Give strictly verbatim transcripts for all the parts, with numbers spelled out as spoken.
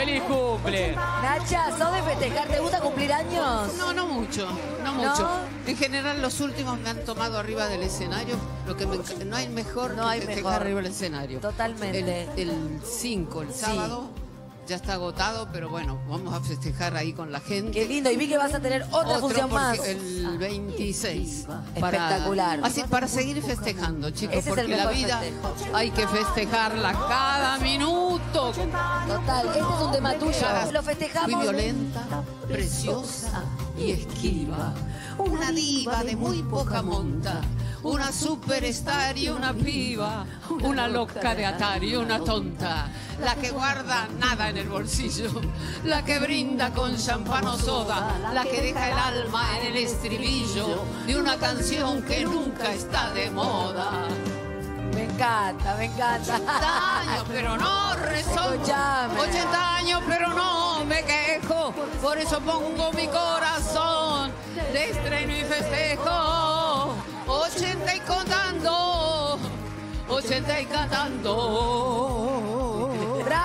¡Feliz cumple! Nacha, ¿sos de festejar? ¿Te gusta cumplir años? No, no mucho, no mucho. ¿No? En general, los últimos me han tomado arriba del escenario. Lo que me, no hay mejor no que hay festejar mejor. arriba del escenario. Totalmente. El cinco, el, el sábado, sí. Ya está agotado, pero bueno, vamos a festejar ahí con la gente. Qué lindo, y vi que vas a tener otra Otro función más. El veintiséis. Espectacular. Para, así, para seguir festejando, chicos, Ese porque la vida festejo. Hay que festejarla cada minuto. Total, este es un tema tuyo. Cada... Lo festejamos. Muy violenta, preciosa y esquiva. Una diva de muy poca monta. Una superstar y una piba, una loca de Atari, una tonta, la que guarda nada en el bolsillo, la que brinda con champán o soda, la que deja el alma en el estribillo de una canción que nunca está de moda. Me encanta, me encanta. ochenta años, pero no rezo. ochenta años, pero no me quejo. Por eso pongo mi corazón de estreno y festejo. ochenta y contando, ochenta y cantando.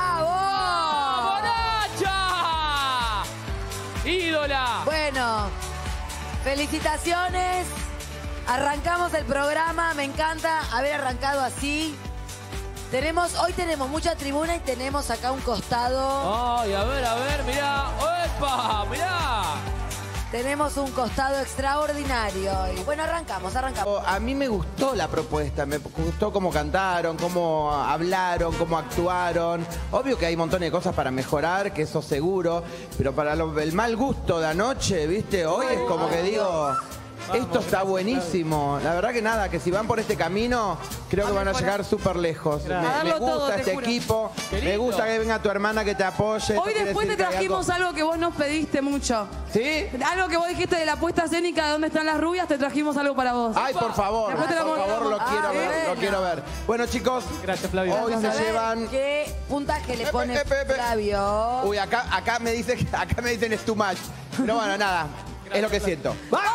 ¡Bravo! ¡Nacha! ¡Ídola! Bueno, felicitaciones. Arrancamos el programa, me encanta haber arrancado así. Tenemos, hoy tenemos mucha tribuna y tenemos acá un costado. Ay, a ver, a ver, mirá. ¡Epa! Mirá. Tenemos un costado extraordinario. Y bueno, arrancamos, arrancamos. A mí me gustó la propuesta, me gustó cómo cantaron, cómo hablaron, cómo actuaron. Obvio que hay un montón de cosas para mejorar, que eso seguro, pero para lo, el mal gusto de anoche, ¿viste? Hoy es como que digo, esto está buenísimo. La verdad que nada, que si van por este camino, creo que van a llegar súper lejos. Me, me gusta este equipo, me gusta que venga tu hermana que te apoye. Hoy después te trajimos algo que vos nos pediste mucho. ¿Sí? Algo que vos dijiste de la puesta escénica de dónde están las rubias, te trajimos algo para vos. Ay, por favor, por favor, lo quiero ver, lo quiero ver. Bueno, chicos, gracias, Flavio. Hoy se llevan... ¿Qué puntaje le pone Flavio? Uy, acá, acá, me dice, acá me dicen es too much. Pero bueno, nada, es lo que siento. ¡Vamos!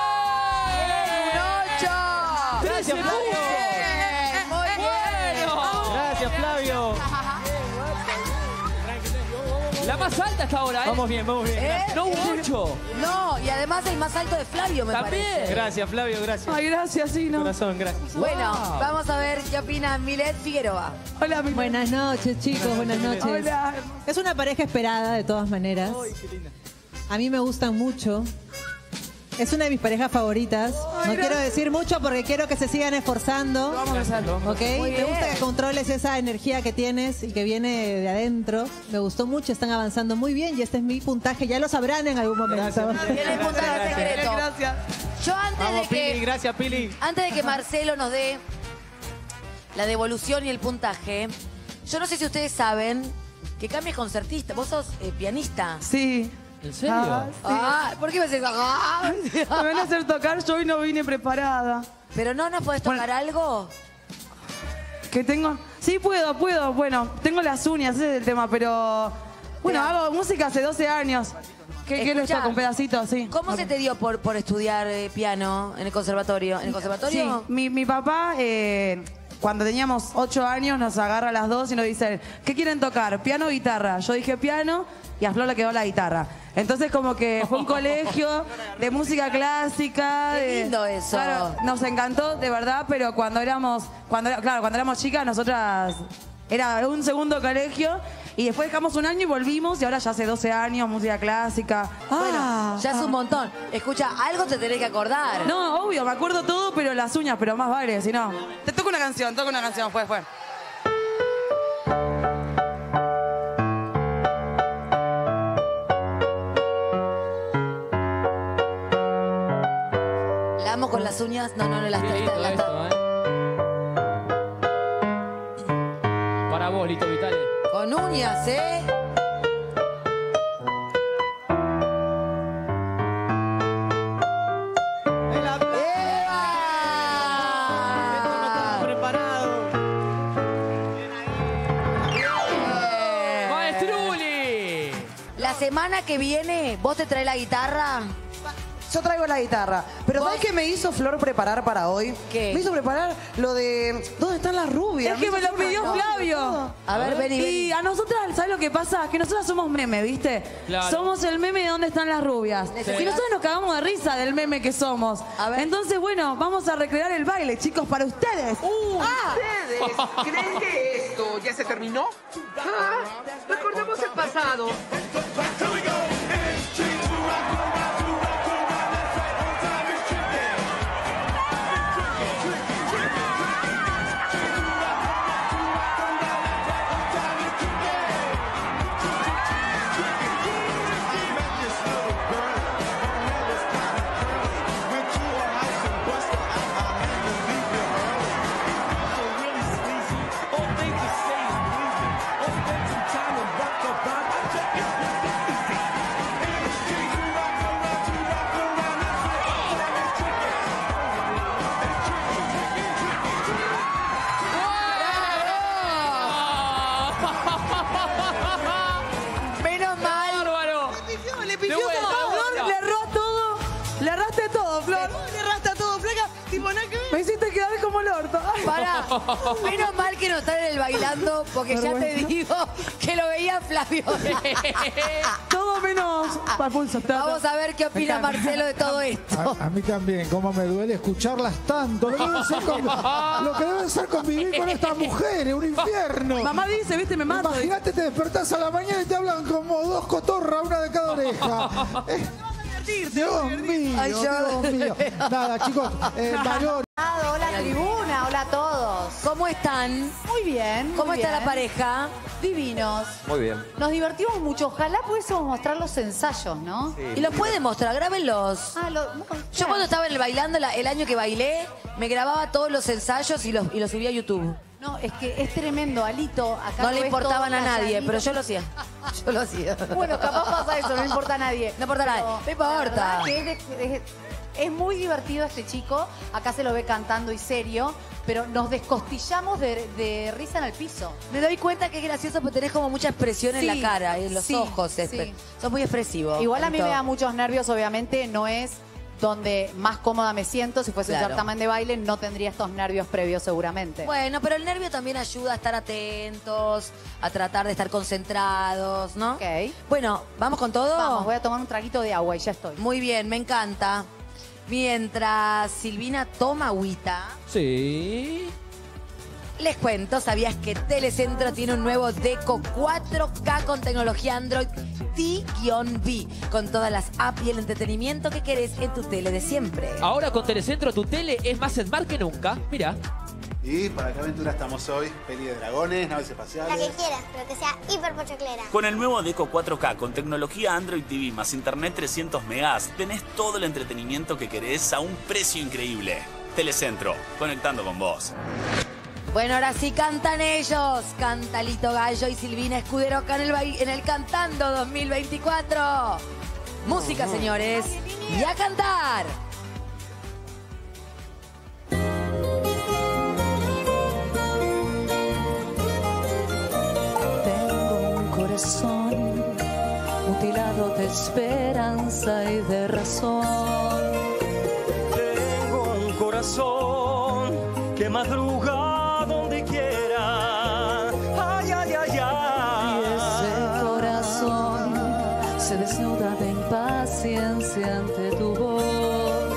Gracias, Flavio. Muy bien. Gracias, Flavio. La más alta hasta ahora, ¿eh? Vamos bien, vamos bien. ¿Eh? No hubo ocho. No, y además el más alto de Flavio, me También. parece. Gracias, Flavio, gracias. Ay, gracias, sí, no. Corazón, gracias. Bueno, vamos a ver qué opina Milet Figueroa. Hola, mi... Buenas noches, chicos, buenas noches. Hola. Es una pareja esperada, de todas maneras. Ay, qué linda. A mí me gustan mucho. Es una de mis parejas favoritas. No quiero decir mucho porque quiero que se sigan esforzando. Vamos a hacerlo. ¿Ok? Me gusta que controles esa energía que tienes y que viene de adentro. Me gustó mucho, están avanzando muy bien y este es mi puntaje. Ya lo sabrán en algún momento. Tiene el puntaje secreto. Gracias. Yo antes Vamos, de que... Pili, gracias, Pili. Antes de que Marcelo nos dé la devolución y el puntaje, yo no sé si ustedes saben que Cami es concertista. Vos sos eh, pianista. Sí. ¿En serio? Ah, sí. Ah, ¿por qué me haces? Ah. Me van a hacer tocar, yo hoy no vine preparada. Pero no nos podés tocar algo. ¿Qué tengo? Sí, puedo, puedo. Bueno, tengo las uñas, ese es el tema, pero... Bueno, Pero- hago música hace doce años. ¿Qué quiero Escuchá, esto con pedacitos? Sí. ¿Cómo se te dio por, por estudiar eh, piano en el conservatorio? ¿En el conservatorio? Sí, mi, mi papá, eh, cuando teníamos ocho años, nos agarra a las dos y nos dice, ¿qué quieren tocar? ¿Piano o guitarra? Yo dije piano y a Flor le quedó la guitarra. Entonces como que fue un colegio de música clásica. Qué de- lindo eso. Claro, nos encantó, de verdad, pero cuando éramos, cuando era- claro, cuando éramos chicas, nosotras era un segundo colegio y después dejamos un año y volvimos y ahora ya hace doce años, música clásica. Bueno, Ah. ya es un montón. Escucha, algo te tenés que acordar. No, obvio, me acuerdo todo, pero las uñas, pero más vale, si no. Te toco una canción, toco una canción, fue, fue. La amo con las uñas. No, no, no, las Qué las- lindo las- esto, ¿eh? Para vos, Lito Vitale. Con uñas, ¿eh? ¡Eva! Preparado. ¡Maestruli! La semana que viene, ¿vos te traes la guitarra? yo traigo la guitarra. Pero ¿sabes qué me hizo Flor preparar para hoy? ¿Qué? Me hizo preparar lo de ¿dónde están las rubias? Es que me lo pidió hizo Flavio. A ver, vení, Y vení. a nosotras, ¿sabes lo que pasa? Que nosotras somos meme, ¿viste? Claro. Somos el meme de dónde están las rubias. Sí. Y nosotros nos cagamos de risa del meme que somos. A ver. Entonces, bueno, vamos a recrear el baile, chicos, para ustedes. Ah, ¿Ustedes creen que esto ya se terminó? Ah, recordemos el pasado. menos mal. ¡Bárbaro! Le pifió De vuelta, todo. de Flor, vuelta. le erró todo. Le erraste todo, Flor. Le rasta todo, flaca. Tipo, nada que ver. Me hiciste quedar como el orto. Ay. Pará, menos mal que no están en el bailando, porque ya te digo que lo veía Flavio. Todo menos para pulso. Vamos a ver qué opina Marcelo de todo esto. A, a mí también, cómo me duele escucharlas tanto. Lo que deben ser, con- lo que deben ser convivir con estas mujeres, un infierno. Mamá dice, viste, me mato. Imagínate, te despertás a la mañana y te hablan como dos cotorras, una de cada oreja. Eh, Dios mío, Ay, yo- Dios mío. Nada, chicos, eh, valor. Hola tribuna, hola a todos. ¿Cómo están? Muy bien. ¿Cómo muy está bien. la pareja? Divinos. Muy bien. Nos divertimos mucho. Ojalá pudiésemos mostrar los ensayos, ¿no? Y los pueden mostrar, grábenlos. Ah, lo- bueno, Yo claro. cuando estaba en el bailando, la- el año que bailé, me grababa todos los ensayos y los, y los subía a YouTube. No, es que es tremendo, Alito. Acá No lo le ves importaban todo a nadie, calladito. pero yo lo hacía. Yo lo hacía. Bueno, capaz pasa eso, no importa a nadie. No importa a nadie. No importa. La verdad que es, de- es- es muy divertido este chico. Acá se lo ve cantando y serio, pero nos descostillamos de, de risa en el piso. Me doy cuenta que es gracioso porque tenés como mucha expresión en Sí, la cara, en los sí, ojos. sí. Espe- Sos muy expresivo. Igual a mí en me todo. da muchos nervios, obviamente, no es donde más cómoda me siento. Si fuese Claro. un certamen de baile, no tendría estos nervios previos seguramente. Bueno, pero el nervio también ayuda a estar atentos, a tratar de estar concentrados, ¿no? Ok. Bueno, ¿vamos con todo? Vamos, voy a tomar un traguito de agua y ya estoy. Muy bien, me encanta. Mientras Silvina toma agüita, Sí. les cuento, ¿sabías que Telecentro tiene un nuevo Deco cuatro K con tecnología Android T-V? Con todas las apps y el entretenimiento que querés en tu tele de siempre. Ahora con Telecentro tu tele es más smart que nunca. Mira. ¿Y para qué aventura estamos hoy? Peli de dragones, naves espaciales. La que quieras, pero que sea hiper pochoclera. Con el nuevo Deco cuatro K con tecnología Android T V más internet trescientos megas, tenés todo el entretenimiento que querés a un precio increíble. Telecentro, conectando con vos. Bueno, ahora sí cantan ellos. Canta Lito Gallo y Silvina Escudero acá en el, bail- en el Cantando dos mil veinticuatro. Música, señores. Y a cantar. Tengo un corazón mutilado de esperanza y de razón. Tengo un corazón que madruga donde quiera. Ay, ay, ay, ay. Y ese corazón se desnuda de impaciencia ante tu voz.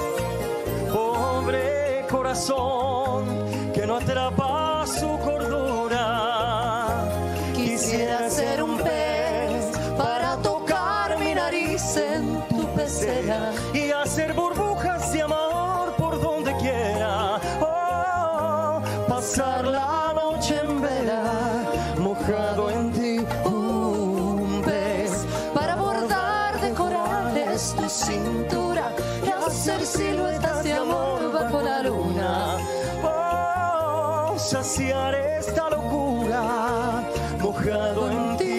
Pobre corazón que no atrapa su cordura. Quisiera ser un pez para tocar mi nariz en tu pecera y hacer burbujas de amor por donde quiera. Oh, pasar la noche en vela, mojado en ti. un pez para bordar de corales tu cintura y hacer siluetas de amor bajo la luna. Oh, saciar esta locura, mojado en ti.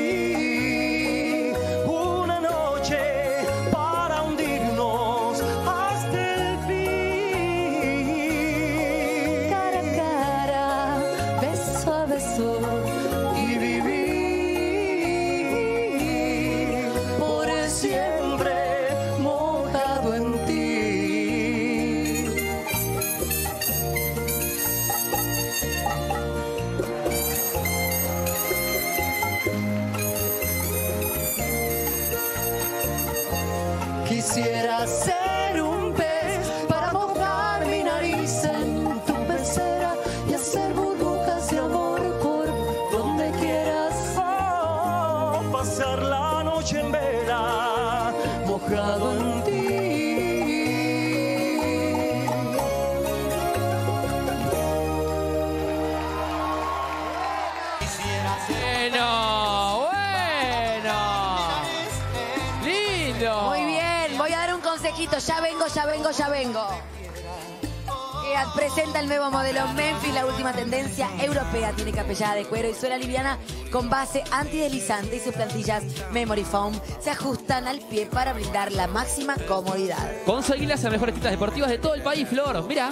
Una noche para hundirnos hasta el fin. Cara a cara, beso a beso Y vivir por siempre mojado en Quisiera ser un pez para mojar mi nariz en tu pecera y hacer burbujas de amor por donde quieras. Oh, pasar la noche en vela, mojado en ti. Bueno, bueno. Lindo. Muy bien, voy a dar un consejito. Ya vengo, ya vengo, ya vengo. EAT presenta el nuevo modelo Memphis, la última tendencia europea. Tiene capellada de cuero y suela liviana con base antideslizante y sus plantillas Memory Foam se ajustan al pie para brindar la máxima comodidad. Conseguí las mejores tiendas deportivas de todo el país, Flor. Mira.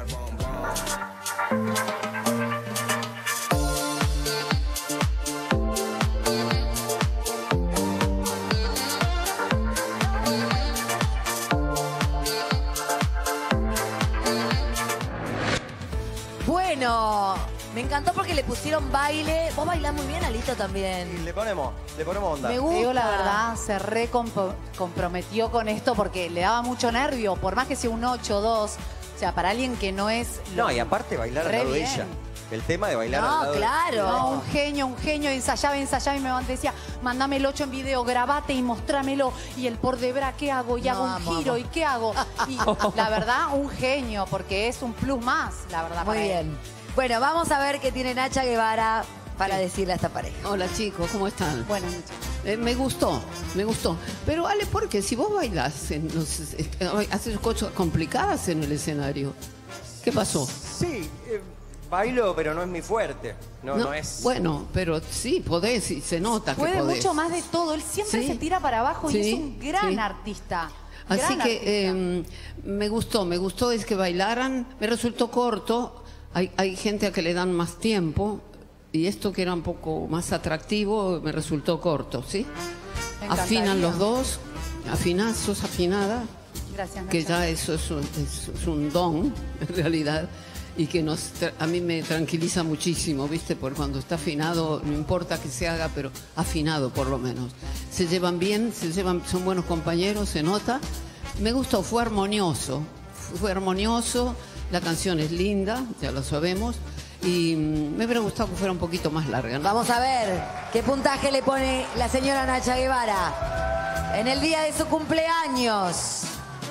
Bueno, me encantó porque le pusieron baile. Vos bailás muy bien, Alito, también. Le ponemos, le ponemos onda. Me gusta. Digo la verdad, se re compo- comprometió con esto porque le daba mucho nervio, por más que sea un ocho dos. O sea, para alguien que no es... No, y aparte bailar al Re lado de bien. ella. El tema de bailar No, al lado claro. de No, un genio, un genio. Ensayaba, ensayaba y me decía, mandame el ocho en video, grabate y mostrámelo. Y el por debra, ¿qué hago? Y No, hago un amo, giro, amo. ¿y qué hago? Y la verdad, un genio, porque es un plus más, la verdad. Muy para él. bien. Bueno, vamos a ver qué tiene Nacha Guevara para decirle a esta pareja. Hola chicos, ¿cómo están? Bueno, muchachos. Eh, me gustó, me gustó. Pero Ale, porque si vos bailás, en los, eh, haces cosas complicadas en el escenario, ¿qué pasó? Sí, eh, bailo, pero no es mi fuerte. No, no, es... Bueno, pero sí, podés y se nota que Puede podés. mucho más de todo. Él siempre Sí. se tira para abajo y Sí, es un gran sí. artista. Así Gran que artista. eh, me gustó, me gustó es que bailaran, me resultó corto, hay, hay gente a que le dan más tiempo y esto que era un poco más atractivo me resultó corto, ¿sí? Me encantaría. Afinan los dos, afinás, sos afinada, Gracias, que Nacha. ya eso es un, es- es un don en realidad y que nos tra- a mí me tranquiliza muchísimo, ¿viste? Porque cuando está afinado, no importa que se haga, pero afinado por lo menos. Se llevan bien, se llevan, son buenos compañeros, se nota. Me gustó, fue armonioso, fue armonioso, la canción es linda, ya lo sabemos, y mm, me hubiera gustado que fuera un poquito más larga, ¿no? Vamos a ver qué puntaje le pone la señora Nacha Guevara en el día de su cumpleaños.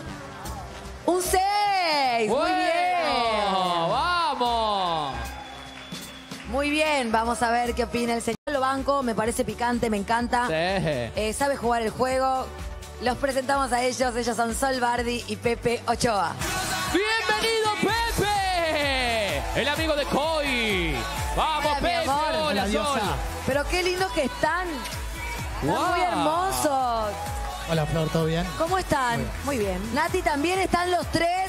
Un seis. Muy bien. ¡Vamos! Muy bien, vamos a ver qué opina el señor. Lo banco, me parece picante, me encanta. Sí. Eh, sabe jugar el juego. Los presentamos a ellos. Ellos son Sol Bardi y Pepe Ochoa. ¡Bienvenido, Pepe! El amigo de Coy. ¡Vamos, Hola, mi Pepe! amor. ¡Hola, Hola, Sol! diosa. Pero qué lindo que están. Están Wow. muy hermosos. Hola, Flor, ¿todo bien? ¿Cómo están? Muy bien. Nati, también están los tres.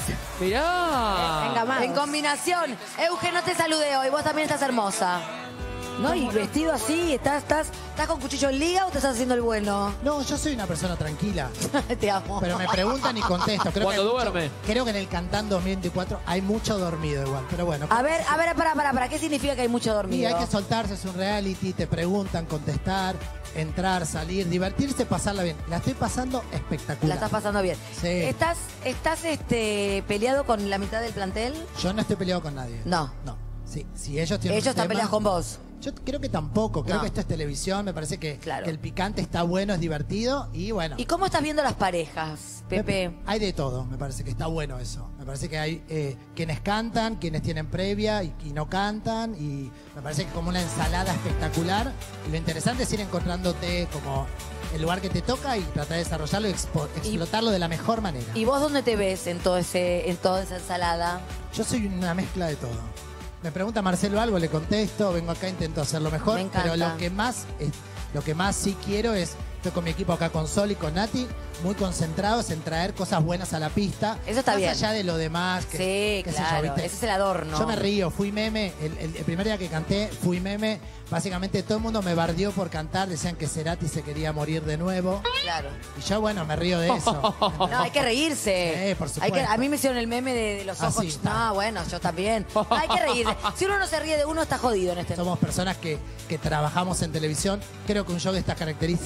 Mirá. Venga más. En combinación. Euge, no te saludé hoy. Vos también estás hermosa. ¿No? Y vestido así, ¿estás, estás, ¿estás con cuchillo en liga o te estás haciendo el bueno? No, yo soy una persona tranquila. Te amo. Pero me preguntan y contesto. Creo Cuando que hay duerme. mucho- creo que en el Cantán dos mil veinticuatro hay mucho dormido igual. Pero bueno. A ver, a ver, para, para, para. ¿Qué significa que hay mucho Y dormido? hay que soltarse, es un reality, te preguntan, contestar, entrar, salir, divertirse, pasarla bien. La estoy pasando espectacular. La estás pasando bien. Sí. ¿Estás, estás este, peleado con la mitad del plantel? Yo no estoy peleado con nadie. No. No. Sí, si ellos tienen Ellos un están tema- peleados con vos. Yo creo que tampoco. Creo No. que esto es televisión. Me parece que, Claro. que el picante está bueno, es divertido y bueno. ¿Y cómo estás viendo las parejas, Pepe? Hay de todo, me parece que está bueno eso. Me parece que hay eh, quienes cantan, quienes tienen previa y, y no cantan. Y me parece que como una ensalada espectacular. Y lo interesante es ir encontrándote como el lugar que te toca y tratar de desarrollarlo y expo- explotarlo de la mejor manera. ¿Y vos dónde te ves en, todo ese, en toda esa ensalada? Yo soy una mezcla de todo. Me pregunta Marcelo algo, le contesto, vengo acá, intento hacerlo mejor. Me encanta. Pero lo que más es- lo que más sí quiero es, estoy con mi equipo acá con Sol y con Nati, muy concentrados en traer cosas buenas a la pista. Eso está más bien. allá de lo demás. Que, Sí, qué sé yo, claro. ¿viste? Ese es el adorno. Yo me río, fui meme. El, el- el primer día que canté, fui meme. Básicamente todo el mundo me bardeó por cantar. Decían que Cerati se quería morir de nuevo. Claro. Y yo, bueno, me río de eso. No, hay que reírse. Sí, por Hay que, supuesto. a mí me hicieron el meme de, de los Ah, ojos. sí, está. No, bueno, yo también. Hay que reírse. Si uno no se ríe de uno, está jodido en este Somos personas que, que trabajamos en televisión. Creo que un show de estas características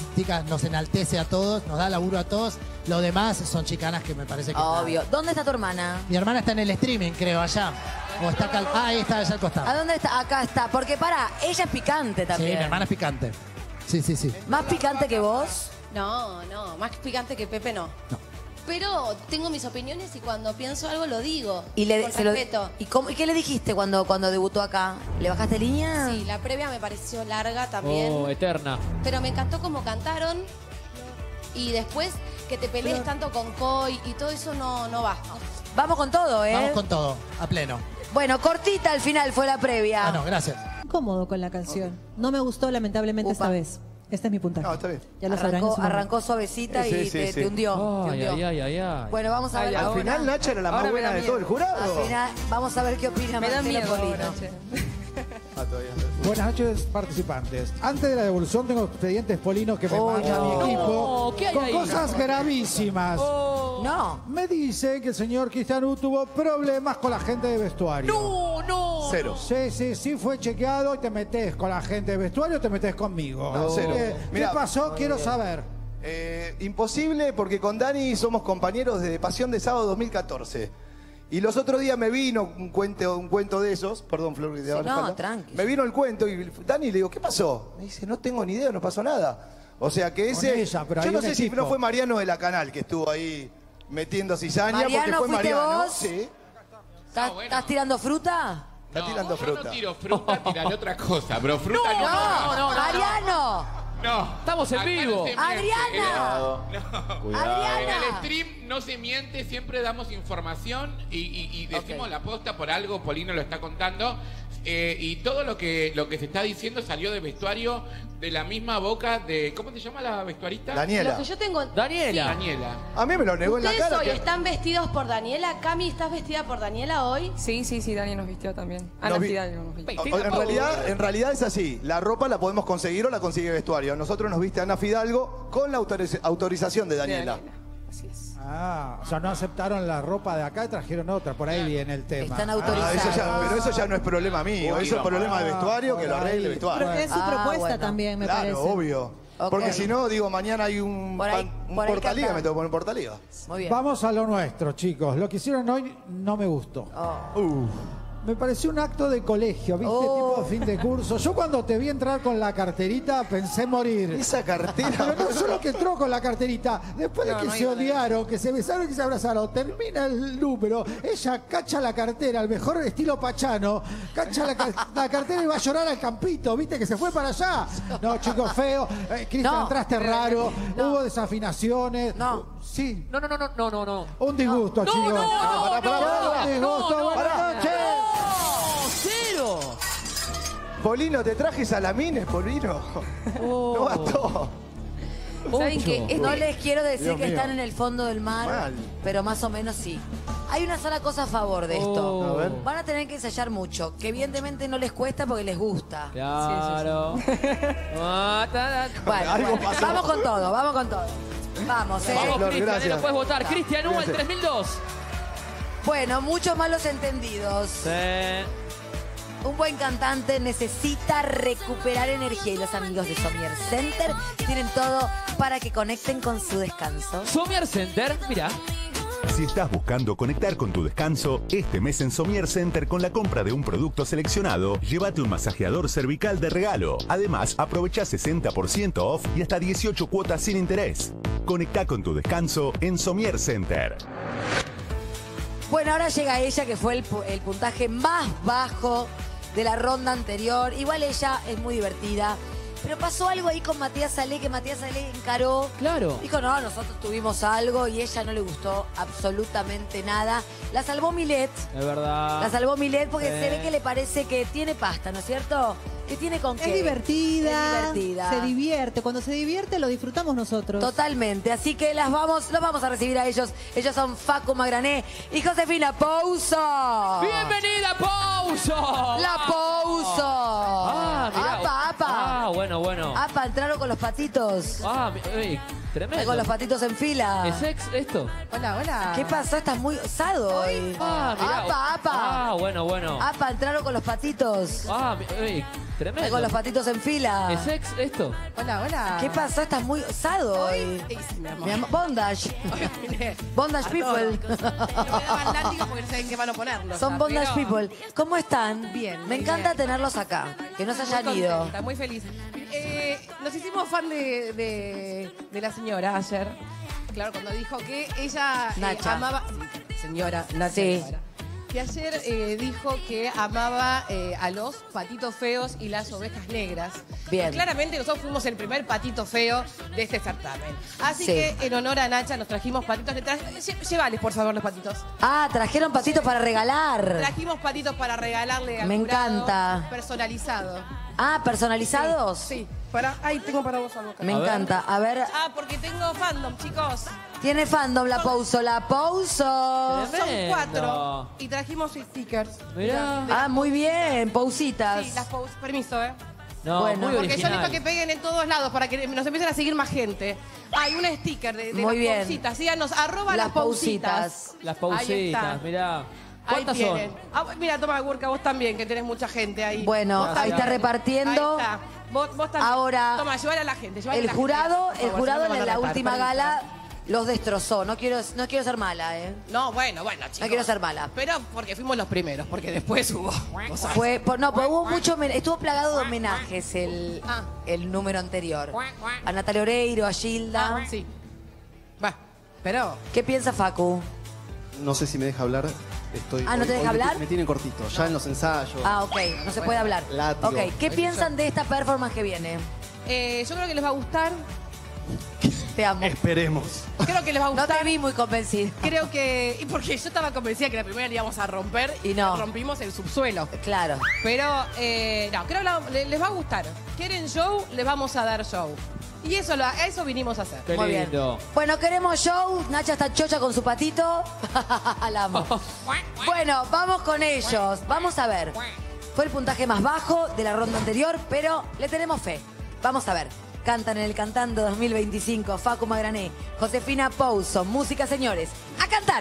nos enaltece a todos, nos da laburo a todos. Lo demás son chicanas que me parece que... Obvio. ¿Dónde está tu hermana? Mi hermana está en el streaming, creo, allá. O está acá. Ah, ahí está, allá al costado. ¿A dónde está? Acá está. Porque para, ella es picante Sí, también. mi hermana es picante. Sí, sí, sí. ¿Más picante que vos? No, no, más picante que Pepe no. Pero tengo mis opiniones y cuando pienso algo lo digo. Y le con se lo- respeto. ¿Y, cómo- y qué le dijiste cuando, cuando debutó acá? ¿Le bajaste línea? Sí, la previa me pareció larga también. Oh, eterna. Pero me encantó cómo cantaron. Y después que te pelees tanto con Coy y todo eso no, no va. Vamos con todo, ¿eh? Vamos con todo, a pleno. Bueno, cortita al final fue la previa. Ah, no, gracias. Cómodo con la canción. No me gustó lamentablemente esta vez. Este es mi puntaje. No, está bien. Ya lo sabrán en Arrancó, su momento. arrancó suavecita Sí, y sí, te, sí. te hundió. te Ay, hundió. ay, ay, ay, ay. Bueno, vamos a ver Al ahora. final Nacha era la más Ahora me buena da de todo el miedo. jurado. Al final, vamos a ver qué opina Me da Marcelo miedo Polino. ahora, che. Ah, todavía. Buenas noches, participantes. Antes de la devolución tengo expedientes polinos que me Oh, manda no. mi equipo No, ¿qué hay con ahí? cosas gravísimas. No. Me dicen que el señor Cristiano tuvo problemas con la gente de vestuario. No, no. Cero. Sí, sí, sí fue chequeado y te metes con la gente de vestuario o te metes conmigo. No, cero. ¿Qué, Mirá. ¿Qué pasó? Quiero saber. Eh, imposible porque con Dani somos compañeros de Pasión de Sábado dos mil catorce. Y los otros días me vino un cuento, un cuento de esos. Perdón, Flor, que te daba la no, espalda. tranqui. Me vino el cuento y Dani le digo, ¿qué pasó? Me dice, no tengo ni idea, no pasó nada. O sea que Con ese... ella, pero yo hay no un sé si equipo. no fue Mariano de la Canal que estuvo ahí metiendo cizaña, porque Mariano, fue ¿fuiste Mariano. vos? Sí. ¿Estás, estás tirando fruta? Está tirando yo fruta. no tiro fruta, tiraré otra cosa, pero fruta no. No, no, no, Mariano. No. Estamos en Acá no vivo. se miente. Adriana. No. Adriana. En el stream no se miente, siempre damos información y, y- y decimos Ok. la posta por algo, Polino lo está contando. Eh, y todo lo que lo que se está diciendo salió de vestuario de la misma boca de... ¿Cómo te llama la vestuarista? Daniela. Lo que yo tengo... Daniela. Daniela. A mí me lo negó en la ¿Ustedes cara. hoy que- están vestidos por Daniela? Cami, ¿estás vestida por Daniela hoy? Sí, sí, sí, Dani nos vistió también. Ana Nos vi- Fidalgo nos vistió. O- En realidad, en realidad es así. La ropa la podemos conseguir o la consigue vestuario. Nosotros nos viste Ana Fidalgo con la autoriz- autorización de Daniela. Así es. Ah, o sea, no aceptaron la ropa de acá y trajeron otra. Por ahí viene el tema. Están Ah, autorizados. eso ya- pero eso ya no es problema mío. Uy, eso es problema de vestuario, que lo arregle Pero vestuario. es su Ah, propuesta bueno. también, me Claro, parece. obvio. Ok. Porque si no, digo, mañana hay un, Por ahí- pan- un por ahí portaliga, canta. me tengo que poner portaliga. Muy bien. Vamos a lo nuestro, chicos. Lo que hicieron hoy no me gustó. Oh. Me pareció un acto de colegio, ¿viste? Oh. Tipo fin de curso. Yo cuando te vi entrar con la carterita pensé morir. Esa cartera. Pero no solo que entró con la carterita, después de No, que no se iba a odiaron, que se besaron y que se abrazaron, termina el número, ella cacha la cartera, el mejor estilo Pachano, cacha la, ca- la cartera y va a llorar al campito, ¿viste? Que se fue para allá. No, chicos, feo. Eh, Cristian, No. entraste raro, No. hubo desafinaciones. No. Sí. No, no, no, no, no, no, no. Un disgusto, No, chicos. no, no, Pará, pará, pará, no, pará. Un disgusto, no, no, buenas pará. noches. ¡No! ¡Cero! Polino, ¿te traje salamines, Polino? No bastó. ¿Saben qué? Este- No les quiero decir Dios que mío. están en el fondo del mar, Mal. pero más o menos sí. Hay una sola cosa a favor de esto. Oh. A ver. Van a tener que ensayar mucho, que evidentemente no les cuesta porque les gusta. Claro. Ah, ta, ta. Bueno, Algo bueno, pasó. vamos con todo, vamos con todo. Vamos, ¿eh? Vamos, Flor, Cristian, gracias. lo puedes votar. Cristian U, el Gracias. tres mil dos. Bueno, muchos malos entendidos. Sí. Un buen cantante necesita recuperar energía y los amigos de Somier Center tienen todo para que conecten con su descanso. Somier Center, mira. Si estás buscando conectar con tu descanso, este mes en Somier Center con la compra de un producto seleccionado, llévate un masajeador cervical de regalo. Además, aprovecha sesenta por ciento off y hasta dieciocho cuotas sin interés. Conecta con tu descanso en Somier Center. Bueno, ahora llega ella que fue el, pu- el puntaje más bajo de la ronda anterior. Igual ella es muy divertida. Pero pasó algo ahí con Matías Salé, que Matías Salé encaró. Claro. Dijo, no, nosotros tuvimos algo y ella no le gustó absolutamente nada. La salvó Milet. Es verdad. La salvó Milet porque Sí. se ve que le parece que tiene pasta, ¿no es cierto? Que tiene con qué. Es divertida, Es divertida. se divierte. Cuando se divierte lo disfrutamos nosotros. Totalmente, así que las vamos, los vamos a recibir a ellos. Ellos son Facu Magrané y Josefina Pouso. ¡Bienvenida, Pouso! La Pouso. Ah, mirá. Apa, apa. Ah, bueno, bueno. Apa, entraron con los patitos. Ah, mi- ey, tremendo. Con los patitos en fila. ¿Es ex esto? Hola, hola. ¿Qué pasó? Estás muy osado hoy. Ah, mirá. Apa, apa. Ah, bueno, bueno. Apa, entraron con los patitos. Ah, mi- ey, Tremendo. Con los patitos en fila. ¿Es ex esto? Hola, hola. ¿Qué pasó? Estás muy osado hoy. Sí, sí, mi amor. Mi amor, bondage. Bondage A people. todo. No voy a dar más látigo porque no saben qué van a ponerlos. Son bondage people. ¿Cómo están? Bien, Me muy encanta bien. tenerlos acá. Que no se Muy hayan ido. contenta, muy feliz. Eh, nos hicimos fan de, de, de la señora ayer. Claro, cuando dijo que ella eh, Nacha. amaba... Sí, señora, Nacha Sí. Guevara. Que ayer eh, dijo que amaba eh, a los patitos feos y las ovejas negras. Bien. Y claramente nosotros fuimos el primer patito feo de este certamen. Así Sí. que en honor a Nacha nos trajimos patitos. Le tra- lle- Llévales, por favor, los patitos. Ah, trajeron patitos para regalar. Trajimos patitos para regalarle al Me jurado, encanta. personalizado. Ah, ¿personalizados? Sí. Para, ahí tengo para vos algo. acá. Me encanta. A ver, Ah, porque tengo fandom, chicos. tiene fandom la Pouso. La Pouso. Son Tremendo. cuatro. Y trajimos stickers. Mirá. De- Ah, muy bien. Pousitas. Sí, las pous. Permiso, ¿eh? No, Bueno. muy Porque yo original. necesito que peguen en todos lados para que nos empiecen a seguir más gente. Hay un sticker de, de Muy las bien. pausitas. Síganos, arroba Las las pausitas. pausitas. Las Ahí pausitas, está. mirá. Ahí ¿Cuántas son? tienen. Ah, mira, toma, Gurka, vos también, que tenés mucha gente ahí. Bueno, Vos ahí también. está repartiendo. Ahí está. Vos, vos también. Ahora, Toma, llevar a la gente. llevale a El la jurado, gente, el por favor, jurado si no me en van a la retar, última permiso. gala los destrozó. No quiero, no quiero ser mala, ¿eh? No, bueno, bueno, chicos. No quiero ser mala. Pero porque fuimos los primeros, porque después hubo. vos sabés. Fue, por- no, pero hubo mucho, homen- estuvo plagado de homenajes el, Ah. el número anterior. A Natalia Oreiro, a Gilda. Ah, sí. Va, pero. ¿Qué piensa Facu? No sé si me deja hablar. Estoy, Ah, ¿no te hoy- deja hoy me- hablar? Me tienen cortito, ya en los ensayos. Ah, ok, no se puede hablar. Látigo. Ok, ¿qué piensan de esta performance que viene? Eh, yo creo que les va a gustar. Te amo. Esperemos. Creo que les va a No gustar. te vi muy convencida. Creo que. Y porque yo estaba convencida que la primera la íbamos a romper Y no. rompimos el subsuelo. Claro. Pero, eh, no, creo que la- le- les va a gustar. ¿Quieren show? Les vamos a dar show. Y eso, lo- a eso vinimos a hacer. Qué Muy bien. lindo. Bueno, queremos show. Nacha está chocha con su patito. La amo. Bueno, vamos con ellos. Vamos a ver. Fue el puntaje más bajo de la ronda anterior, pero le tenemos fe. Vamos a ver. Cantan en el Cantando dos mil veinticinco. Facu Magrané, Josefina Pouso. Música, señores. ¡A cantar!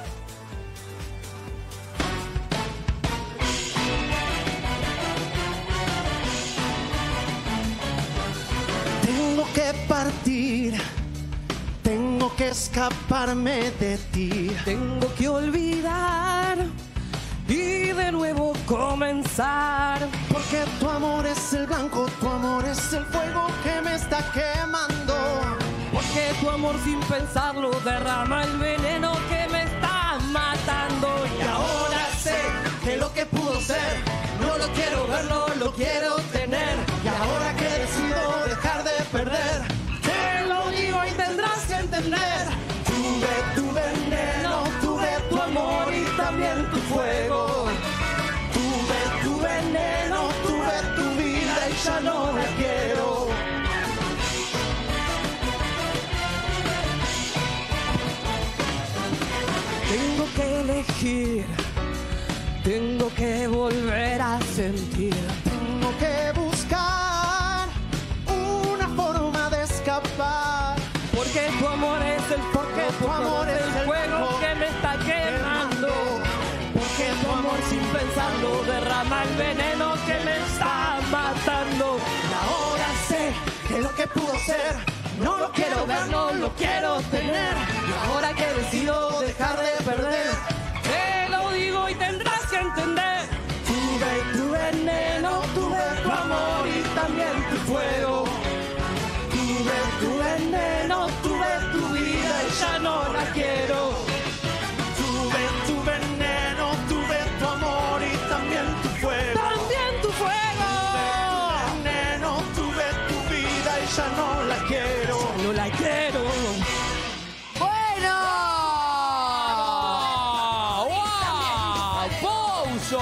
Tengo que partir, tengo que escaparme de ti. Tengo que olvidar y de nuevo comenzar. Porque tu amor es el blanco, tu amor es el fuego que me está quemando. Porque tu amor sin pensarlo derrama el veneno que me está matando. Y ahora sé que lo que pudo ser, no lo quiero ver, no lo quiero tener. Y ahora que decido dejar de perder, te lo digo y tendrás que entender. Tuve tu veneno, tuve tu amor y también tu fuego. Tuve tu veneno, tuve tu vida y ya no la quiero. Tengo que elegir, tengo que volver a sentir. Tengo que buscar una forma de escapar. Porque tu amor es el porque tu amor es el fuego que me está quemando. Porque tu amor sin pensarlo derrama el veneno que me está matando. Y ahora sé que lo que pudo ser, no lo quiero ver, no lo quiero tener. Y ahora que decido dejar de perder, Te lo digo y tendrás que entender. tuve tu veneno, tuve tu amor y también tu fuego. Tuve tu veneno, tuve tu vida y ya no la quiero. Tuve tu veneno, tuve tu amor y también tu fuego. También tu fuego. Tuve veneno, tuve tu vida y ya no la quiero. No la quiero. ¡Bueno! ¡Wow! ¡Pouso!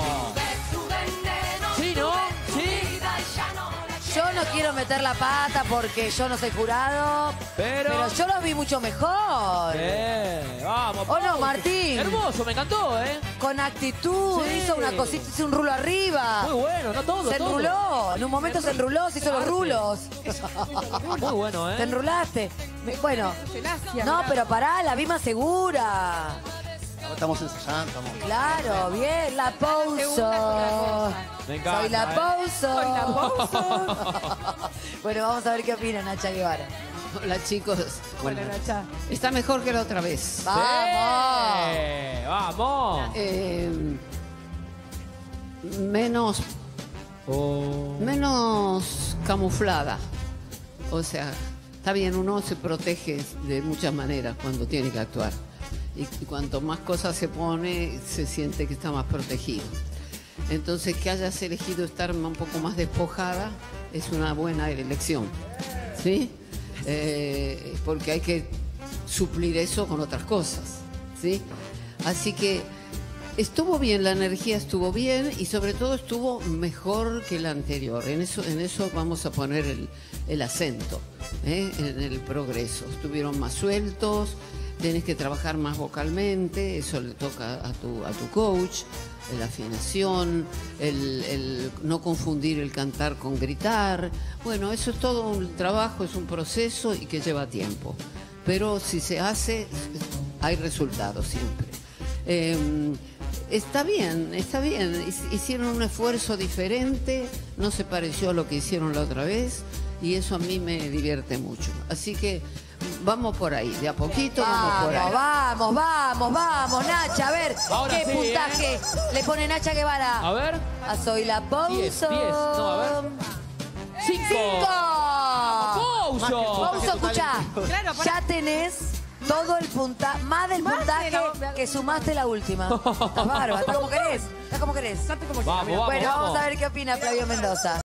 ¿Sí, no? ¿Sí? Yo no quiero meter la pata porque yo no soy jurado. Pero- Pero yo los vi mucho mejor. Bien, vamos. ¿O no, Pouso. Martín? Hermoso, me encantó, ¿eh? Con actitud, Sí. hizo una cosita, hizo un rulo arriba. Muy bueno, no todo, Se todo. enruló, en un momento se enruló, se hizo los Arte. rulos. Muy bueno, Te ¿eh? enrulaste. Me- Bueno, Gracias. no, pero pará, la vi más segura. estamos ensayando. Estamos... Claro, bien, la Pouso. Me encanta, Soy la ¿eh? Pouso. Soy la Pouso. Bueno, vamos a ver qué opina Nacha Guevara. Hola chicos. Bueno, Nacha. Está mejor que la otra vez. ¡Vamos! Sí, ¡vamos! Eh, menos, Oh. menos camuflada. O sea, está bien, uno se protege de muchas maneras cuando tiene que actuar. Y, y cuanto más cosas se pone, se siente que está más protegido. Entonces, que hayas elegido estar un poco más despojada es una buena elección. ¿Sí? Eh, porque hay que suplir eso con otras cosas. ¿Sí? Así que estuvo bien, la energía estuvo bien y sobre todo estuvo mejor que la anterior. En eso, en eso vamos a poner el, el acento, ¿eh? En el progreso. Estuvieron más sueltos, tienes que trabajar más vocalmente, eso le toca a tu, a tu coach, la afinación, el, el no confundir el cantar con gritar. Bueno, eso es todo un trabajo, es un proceso y que lleva tiempo. Pero si se hace, hay resultados siempre. Eh, Está bien, está bien. Hicieron un esfuerzo diferente, no se pareció a lo que hicieron la otra vez y eso a mí me divierte mucho. Así que vamos por ahí, de a poquito vamos, por ahí. Vamos, vamos, vamos, Nacha, a ver, Ahora ¿qué sí, puntaje ¿eh? le pone Nacha Guevara? A ver. A Soy la Pouso. Diez, diez. No, a ver. Cinco. ¡Cinco! Pouso. Pouso, escuchá, Claro, para- ya tenés todo el puntaje, más del Más de puntaje la- que sumaste la última. Estás bárbara, está como querés, está como querés. Vamos, vamos, Bueno, vamos vamos. a ver qué opina Flavio Mendoza.